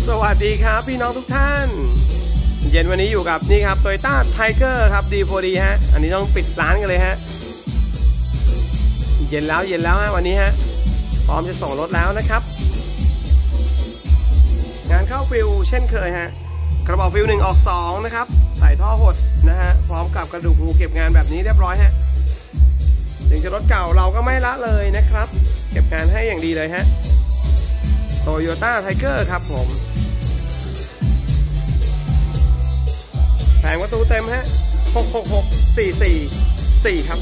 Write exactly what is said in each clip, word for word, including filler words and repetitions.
สวัสดีครับพี่น้องทุกท่านเย็นวันนี้อยู่กับนี่ครับ Toyota Tiger ครับ ดี โฟร์ ดี ฮะอันนี้ต้องปิดร้านกันเลยฮะเย็นแล้วเย็นแล้วฮะวันนี้ฮะพร้อมจะส่งรถแล้วนะครับงานเข้าฟิลเช่นเคยฮะกระบอกฟิลหนึ่งออกสองนะครับใส่ท่อหดนะฮะพร้อมกับกระดูกงูเก็บงานแบบนี้เรียบร้อยฮะถึงจะรถเก่าเราก็ไม่ละเลยนะครับเก็บงานให้อย่างดีเลยฮะ Toyota Tiger ครับผมแผงประตูเต็มฮะหก หก หก สี่ สี่ สี่ครับ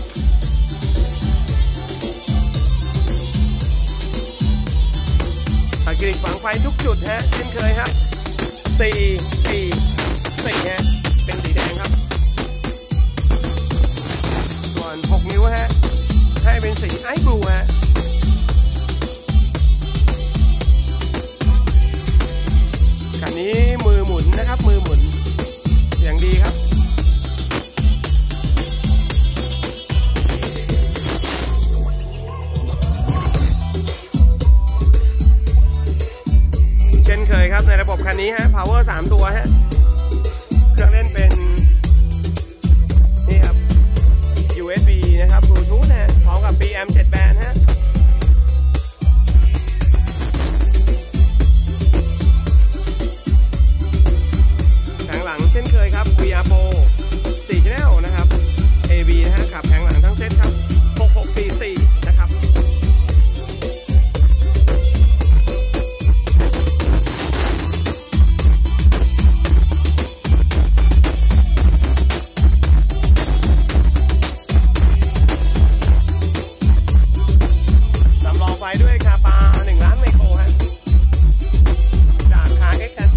ตะกริกฝังไฟทุกจุดฮะเช่นเคยครับสี่ สี่ สี่ฮะเป็นสีแดงครับส่วนหกนิ้วฮะให้เป็นสีไอซ์บลูฮะคันนี้มือหมุนนะครับมือหมุนอย่างดีครับเช่นเคยครับในระบบคันนี้ฮะ power สามตัวฮะเครื่องเล่นเป็นนี่ครับ ยู เอส บี นะครับ Bluetooth นะพร้อมกับ บี เอ็ม เจ็ด Band ฮะเช่นเคยครับ วี อาร์ Pro สี่ Channel นะครับ เอ บี นะฮะขับแผงหลังทั้งเซตครับหก หก สี่ สี่นะครับสำรองไฟด้วยคาปาหนึ่งล้านไมโครฮะจากคาเอ็กซ์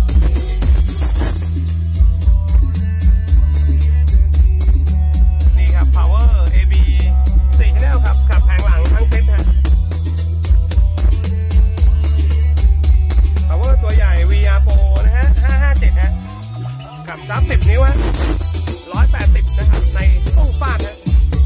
สามสิบนิ้วฮะร้อยแปดสิบนะครับในตู้ฟาดฮะ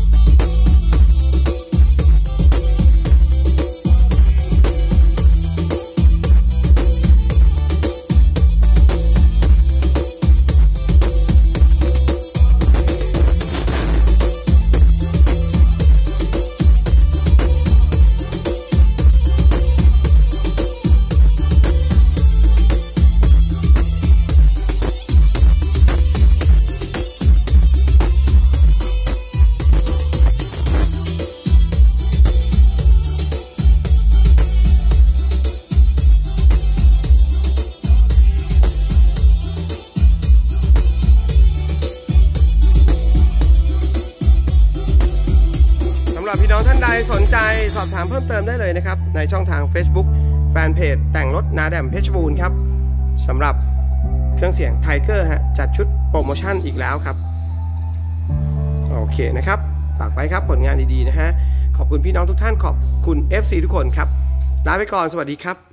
สำหรับพี่น้องท่านใดสนใจสอบถามเพิ่มเติมได้เลยนะครับในช่องทาง Facebook แฟนเพจแต่งรถนาแดมเพชรบูรณ์ครับสำหรับเครื่องเสียง Tiger ฮะจัดชุดโปรโมชั่นอีกแล้วครับโอเคนะครับฝากไว้ครับผลงานดีๆนะฮะขอบคุณพี่น้องทุกท่านขอบคุณ เอฟ ซี ทุกคนครับลาไปก่อนสวัสดีครับ